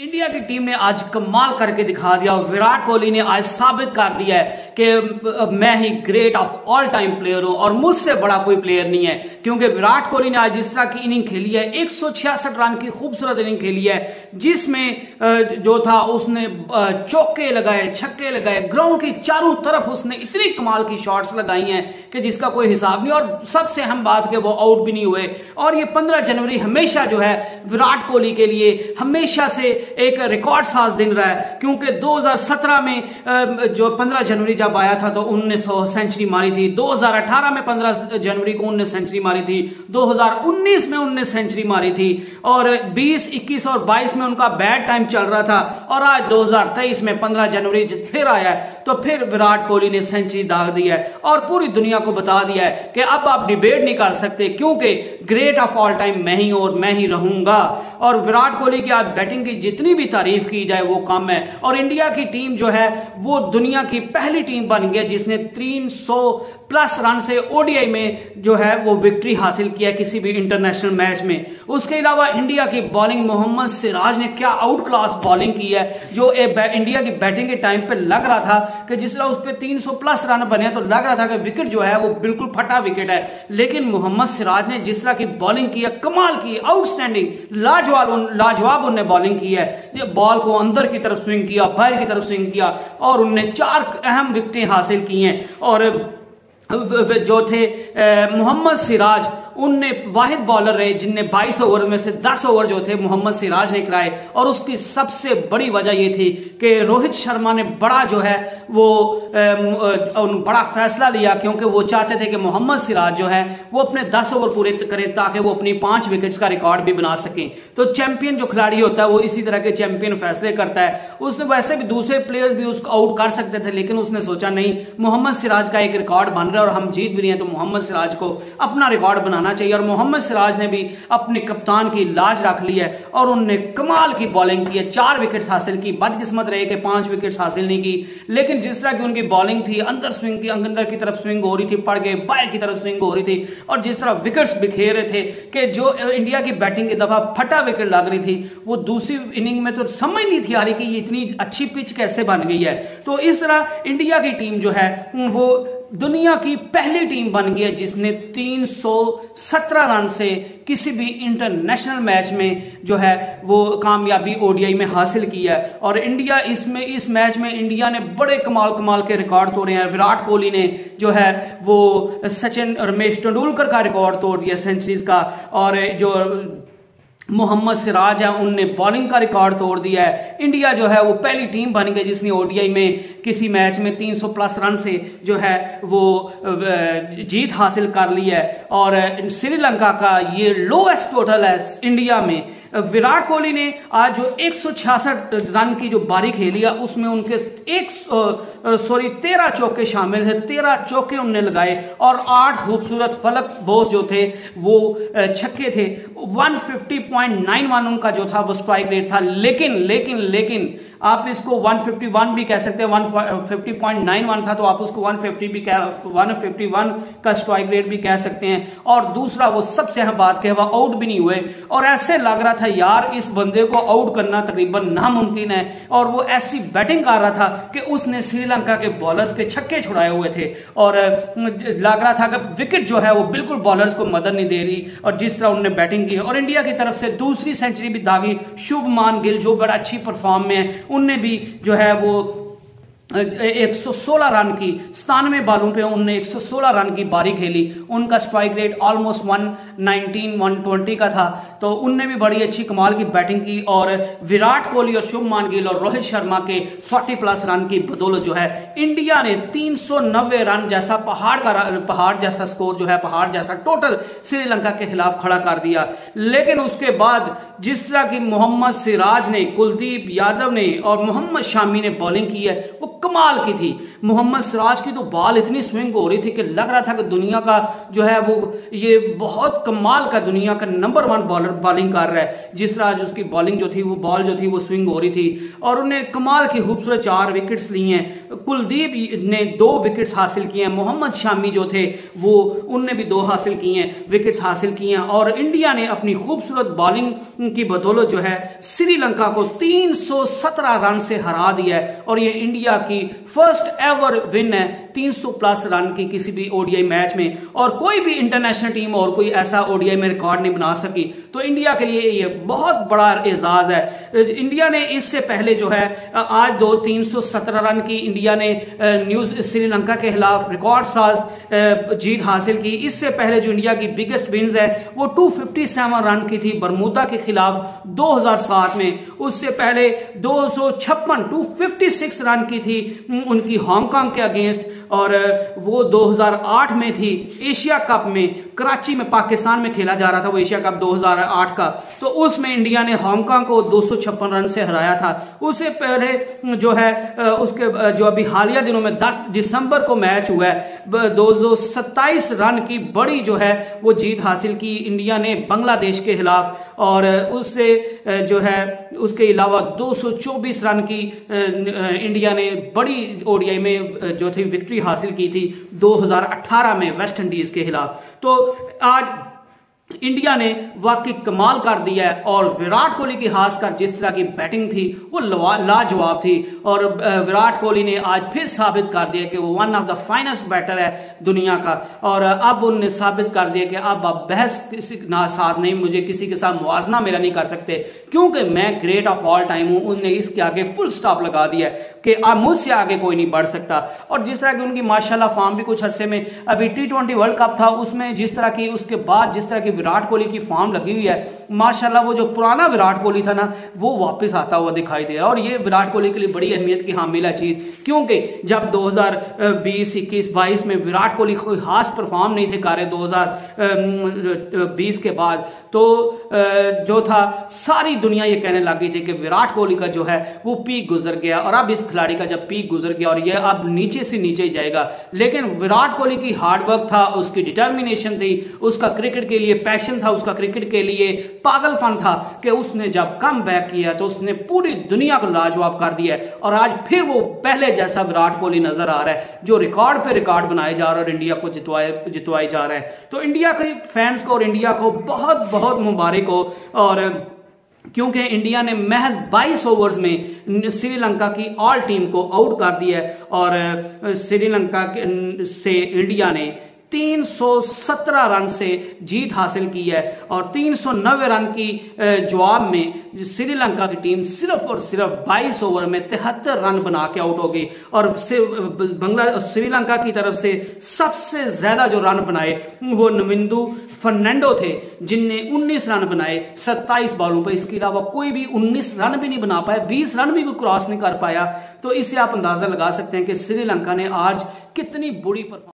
India की team ने आज कमाल करके दिखा दिया और विराट कोहली ने आज साबित कर दिया है कि मैं ही great of all time player हूं और मुझसे बड़ा कोई प्लेयर नहीं है। क्योंकि विराट कोहली ने आज जिस तरह की इनिंग खेली है, 166 रन की खूबसूरत इनिंग खेली है, जिसमें जो था उसने चौके लगाए, छक्के लगाए, ग्राउंड की चारों तरफ उसने इतनी कमाल की शॉट्स लगाई हैं कि जिसका कोई हिसाब नहीं। और सबसे अहम बात कि वो आउट भी नहीं हुए। और ये 15 जनवरी हमेशा जो है विराट कोहली के लिए हमेशा से एक रिकॉर्ड साज दिन रहा है। क्योंकि 2017 में जो 15 जनवरी जब आया था तो 1900 सेंचुरी मारी थी, 2018 में 15 जनवरी को 19 सेंचुरी मारी थी, 2019 में 19 सेंचुरी मारी थी, और 20, 21 और 22 में उनका बैड टाइम चल रहा था। और आज 2023 में 15 जनवरी फिर आया है तो फिर विराट कोहली ने सेंचुरी दाग दी है और पूरी दुनिया को बता दिया है कि अब आप डिबेट नहीं कर सकते, क्योंकि ग्रेट ऑफ ऑल टाइम मैं ही हूं और मैं ही रहूंगा। और विराट कोहली की आज बैटिंग की जितनी भी तारीफ की जाए वो कम है। और इंडिया की टीम जो है वो दुनिया की पहली टीम बन गई जिसने 300+ रन से ओडीआई में जो है वो विक्ट्री हासिल किया किसी भी इंटरनेशनल मैच में। उसके अलावा इंडिया की बॉलिंग, मोहम्मद सिराज ने क्या आउट क्लास बॉलिंग की है, जो इंडिया की बैटिंग के टाइम पे लग रहा था कि जिस तरह उस पर 300+ रन बने तो लग रहा था कि विकेट जो है वो बिल्कुल फटा विकेट है। लेकिन मोहम्मद सिराज ने जिस तरह की बॉलिंग की है, कमाल की, आउटस्टैंडिंग, लाजवाब उन्हें बॉलिंग की है। बॉल को अंदर की तरफ स्विंग किया, बाहर की तरफ स्विंग किया और उनने 4 अहम विकेटें हासिल की हैं। और जो थे मोहम्मद सिराज, उनने वाहिद बॉलर रहे जिनने 22 ओवर में से 10 ओवर जो थे मोहम्मद सिराज ने कराए। और उसकी सबसे बड़ी वजह यह थी कि रोहित शर्मा ने बड़ा जो है वो बड़ा फैसला लिया, क्योंकि वो चाहते थे कि मोहम्मद सिराज जो है वो अपने 10 ओवर पूरे करें ताकि वो अपनी 5 विकेट्स का रिकॉर्ड भी बना सकें। तो चैंपियन जो खिलाड़ी होता है वो इसी तरह के चैंपियन फैसले करता है। उसने वैसे भी दूसरे प्लेयर्स भी उसको आउट कर सकते थे, लेकिन उसने सोचा नहीं, मोहम्मद सिराज का एक रिकॉर्ड बन रहा है और हम जीत भी रहे हैं तो मोहम्मद सिराज को अपना रिकॉर्ड बनाना चाहिए। और मोहम्मद सिराज ने भी अपने कप्तान की लाज रख ली है और उन्होंने कमाल की बॉलिंग की है, 4 विकेट्स हासिल की। बदकिस्मत रहे कि 5 विकेट्स हासिल नहीं की, लेकिन जिस तरह की उनकी बॉलिंग थी, अंदर स्विंग की, अंदर की तरफ स्विंग हो रही थी, पड़ गए, बाहर की तरफ स्विंग हो रही थी, और जिस तरह विकेट्स बिखेर रहे थे कि जो इंडिया की बैटिंग की दफा फटा विकेट लग रही थी, वो दूसरी इनिंग में तो समझ नहीं थी आ रही कि ये इतनी अच्छी पिच कैसे बन गई है। तो इस तरह इंडिया की टीम जो है वो दुनिया की पहली टीम बन गई है जिसने 317 रन से किसी भी इंटरनेशनल मैच में जो है वो कामयाबी ओडीआई में हासिल की है। और इंडिया इस मैच में इंडिया ने बड़े कमाल के रिकॉर्ड तोड़े हैं। विराट कोहली ने जो है वो सचिन, रमेश तेंदुलकर का रिकॉर्ड तोड़ दिया सेंचुरीज का, और जो मोहम्मद सिराज है उनने बॉलिंग का रिकॉर्ड तोड़ दिया है। इंडिया जो है वो पहली टीम बन गई जिसने ओडीआई में किसी मैच में 300+ रन से जो है वो जीत हासिल कर ली है। और श्रीलंका का ये लोएस्ट टोटल है इंडिया में। विराट कोहली ने आज जो 166 रन की जो बारी खेली है उसमें उनके 13 चौके शामिल थे, 13 चौके उन्होंने लगाए और 8 खूबसूरत फलक बोस जो थे वो छक्के थे। 150.91 उनका जो था वो स्ट्राइक रेट था। लेकिन आप इसको 151 भी कह सकते हैं, 150.91 था तो आप उसको 151 का स्ट्राइक रेट भी कह सकते हैं। और दूसरा वो सबसे अहम बात कि वह आउट भी नहीं हुए, और ऐसे लग रहा था यार इस बंदे को आउट करना तकरीबन नामुमकिन है। और वो ऐसी बैटिंग कर रहा था कि उसने श्रीलंका के बॉलर्स के छक्के छुड़ाए हुए थे और लग रहा था कि विकेट जो है वो बिल्कुल बॉलर्स को मदद नहीं दे रही। और जिस तरह उन्होंने बैटिंग की, और इंडिया की तरफ से दूसरी सेंचुरी भी दागी शुभमान गिल जो बड़ा अच्छी परफॉर्म में है, उनने भी जो है वो 116 रन की 97 बालों पे उनने 116 रन की बारी खेली। उनका स्ट्राइक रेट ऑलमोस्ट 119-120 का था, तो उनने भी बड़ी अच्छी कमाल की बैटिंग की। और विराट कोहली और शुभमान गिल और रोहित शर्मा के 40+ रन की बदौलत जो है इंडिया ने 390 रन जैसा पहाड़ जैसा स्कोर जो है, पहाड़ जैसा टोटल श्रीलंका के खिलाफ खड़ा कर दिया। लेकिन उसके बाद जिस तरह की मोहम्मद सिराज ने, कुलदीप यादव ने और मोहम्मद शामी ने बॉलिंग की है, वो कमाल की थी। मोहम्मद सिराज की तो बॉल इतनी स्विंग हो रही थी कि लग रहा था कि दुनिया का जो है वो ये बहुत कमाल का दुनिया का नंबर 1 बॉलर बॉलिंग कर रहा है। जिस तरह आज उसकी बॉलिंग जो थी वो बॉल जो थी वो स्विंग हो रही थी और उन्हें कमाल की खूबसूरत 4 विकेट्स लिए हैं। कुलदीप ने 2 विकेट्स हासिल किए हैं, मोहम्मद शामी जो थे वो उनने भी 2 हासिल किए हैं, विकेट्स हासिल किए हैं और इंडिया ने अपनी खूबसूरत बॉलिंग की बदौलत जो है श्रीलंका को 317 रन से हरा दिया है और ये इंडिया की फर्स्ट एवर विन है 300 प्लस रन की किसी भी ओडीआई मैच में, और कोई भी इंटरनेशनल टीम और कोई ऐसा ओडीआई में रिकॉर्ड नहीं बना सकी। तो इंडिया के लिए ये बहुत बड़ा एजाज है। इंडिया ने इससे पहले जो है आज 317 रन की इंडिया ने न्यूज श्रीलंका के खिलाफ रिकॉर्ड साज जीत हासिल की। इससे पहले जो इंडिया की बिगेस्ट विन्स है वो 257 रन की थी बरमूदा के खिलाफ 2007 में। उससे पहले 256 रन की थी उनकी हांगकांग के अगेंस्ट, और वो 2008 में थी एशिया कप में, कराची में पाकिस्तान में खेला जा रहा था वो एशिया कप 2008 का, तो उसमें इंडिया ने हांगकांग को 256 रन से हराया था। उससे पहले जो है उसके जो अभी हालिया दिनों में 10 दिसंबर को मैच हुआ है, 227 रन की बड़ी जो है वो जीत हासिल की इंडिया ने बांग्लादेश के खिलाफ, और उससे जो है उसके अलावा 224 रन की इंडिया ने बड़ी ओडीआई में जो थी विक्ट्री हासिल की थी 2018 में वेस्ट इंडीज के खिलाफ। तो आज इंडिया ने वाकई कमाल कर दिया है और विराट कोहली की खासकर जिस तरह की बैटिंग थी वो लाजवाब थी, और विराट कोहली ने आज फिर साबित कर दिया कि वो one of the finest batter है दुनिया का, और अब उन्होंने साबित कर दिया कि अब आप बहस किसी ना साथ नहीं, मुझे किसी के साथ मुआवजा मेरा नहीं कर सकते क्योंकि मैं ग्रेट ऑफ ऑल टाइम हूं। उनने इसके आगे फुल स्टॉप लगा दिया कि अब मुझसे आगे कोई नहीं बढ़ सकता। और जिस तरह की उनकी माशाल्लाह फॉर्म भी कुछ अरसे में, अभी T20 वर्ल्ड कप था उसमें जिस तरह की उसके बाद जिस तरह की विराट कोहली की फॉर्म लगी हुई है माशाल्लाह, वो जो पुराना विराट कोहली था ना वो वापस आता हुआ दिखाई दे रहा है, और ये विराट कोहली के लिए बड़ी अहमियत की हामिल है चीज, क्योंकि जब 2020, 21, 22 में विराट कोहली कोई खास परफॉर्म नहीं थे कर रहे 2020 के बाद, तो जो था सारी दुनिया ये कहने लग गई थी कि विराट कोहली का जो है वो पीक गुजर गया, और अब इस खिलाड़ी का जब पीक गुजर गया और ये अब नीचे से नीचे ही जाएगा। लेकिन विराट कोहली की हार्डवर्क था, उसकी डिटर्मिनेशन थी, उसका क्रिकेट के लिए पैशन था, उसका क्रिकेट के लिए पागलपन था कि उसने जब कम बैक किया तो उसने पूरी दुनिया को लाजवाब कर दिया, और आज फिर वो पहले जैसा विराट कोहली नजर आ रहा है जो रिकॉर्ड पे रिकॉर्ड बनाए जा रहा है और इंडिया को जितवाए जा रहा है। तो इंडिया के फैंस को और इंडिया को बहुत बहुत मुबारक हो, और क्योंकि इंडिया ने महज 22 ओवर्स में श्रीलंका की ऑल टीम को आउट कर दिया है, और श्रीलंका से इंडिया ने 317 रन से जीत हासिल की है, और 390 रन की जवाब में श्रीलंका की टीम सिर्फ और सिर्फ 22 ओवर में 73 रन बना के आउट हो गई, और श्रीलंका की तरफ से सबसे ज्यादा जो रन बनाए वो नविंदु फर्नांडो थे जिनने 19 रन बनाए 27 बॉलों पर। इसके अलावा कोई भी 19 रन भी नहीं बना पाया, 20 रन भी कोई क्रॉस नहीं कर पाया। तो इससे आप अंदाजा लगा सकते हैं कि श्रीलंका ने आज कितनी बुरी